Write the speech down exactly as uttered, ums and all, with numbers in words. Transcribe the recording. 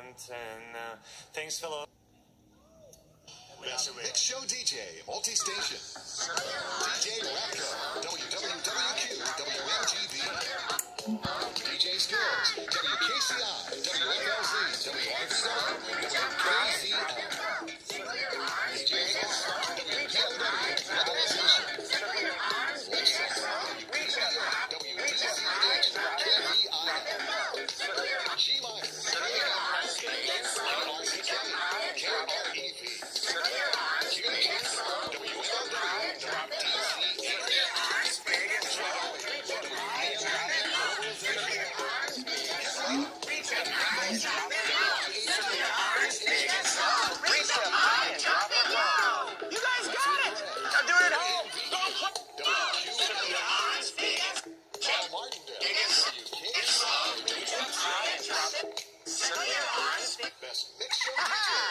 want, and uh, thanks, Philip. Best Mix Show D J, multi-station. D J Ratco, W W W Q, W M G B. D J Skills, W K C I, W F L Z, W R V W, W K Z L. D J Fox, W P O W, Localization. Website, W P D A, W D C H, K V I L. G Minor, K R C K, K R E V. Best Mix Show D J.